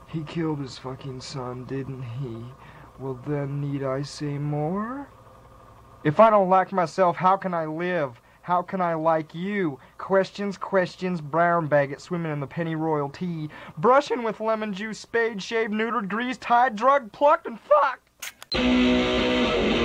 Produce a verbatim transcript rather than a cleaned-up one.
He killed his fucking son, didn't he? Well then, need I say more? If I don't like myself, how can I live? How can I like you? Questions, questions, brown baggot swimming in the pennyroyal tea, brushing with lemon juice, spade, shaved, neutered, greased, tied, drugged, plucked, and fucked.